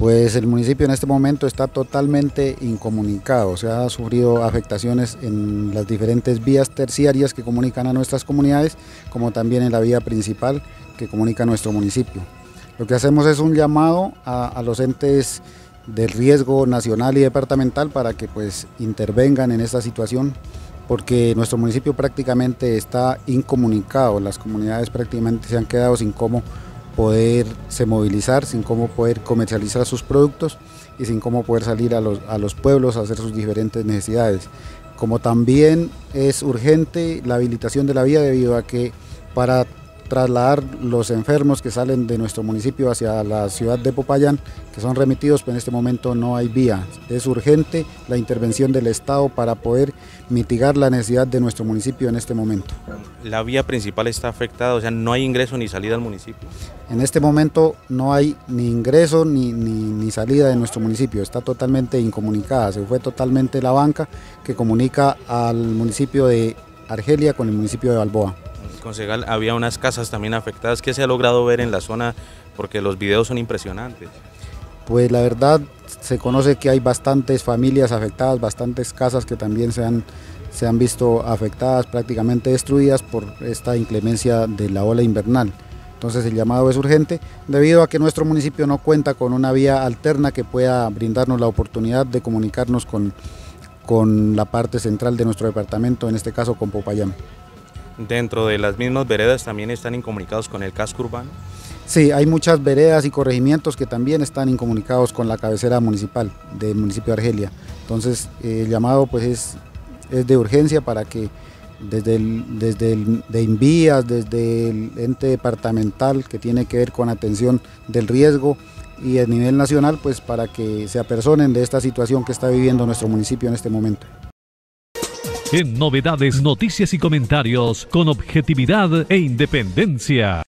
Pues el municipio en este momento está totalmente incomunicado, se ha sufrido afectaciones en las diferentes vías terciarias que comunican a nuestras comunidades, como también en la vía principal que comunica a nuestro municipio. Lo que hacemos es un llamado a los entes del riesgo nacional y departamental para que pues intervengan en esta situación, porque nuestro municipio prácticamente está incomunicado, las comunidades prácticamente se han quedado sin cómo poderse movilizar, sin cómo poder comercializar sus productos y sin cómo poder salir a los pueblos a hacer sus diferentes necesidades. Como también es urgente la habilitación de la vía debido a que para trasladar los enfermos que salen de nuestro municipio hacia la ciudad de Popayán, que son remitidos, pero en este momento no hay vía. Es urgente la intervención del Estado para poder mitigar la necesidad de nuestro municipio en este momento. La vía principal está afectada, o sea, no hay ingreso ni salida al municipio. En este momento no hay ni ingreso ni salida de nuestro municipio, está totalmente incomunicada, se fue totalmente la banca que comunica al municipio de Argelia con el municipio de Balboa. Concejal, había unas casas también afectadas. ¿Qué se ha logrado ver en la zona? Porque los videos son impresionantes. Pues la verdad se conoce que hay bastantes familias afectadas, bastantes casas que también se han visto afectadas, prácticamente destruidas por esta inclemencia de la ola invernal. Entonces el llamado es urgente debido a que nuestro municipio no cuenta con una vía alterna que pueda brindarnos la oportunidad de comunicarnos con la parte central de nuestro departamento, en este caso con Popayán. Dentro de las mismas veredas también están incomunicados con el casco urbano. Sí, hay muchas veredas y corregimientos que también están incomunicados con la cabecera municipal del municipio de Argelia. Entonces el llamado pues es de urgencia para que desde Invías, desde el ente departamental que tiene que ver con atención del riesgo y a nivel nacional, pues para que se apersonen de esta situación que está viviendo nuestro municipio en este momento. En Novedades, noticias y comentarios con objetividad e independencia.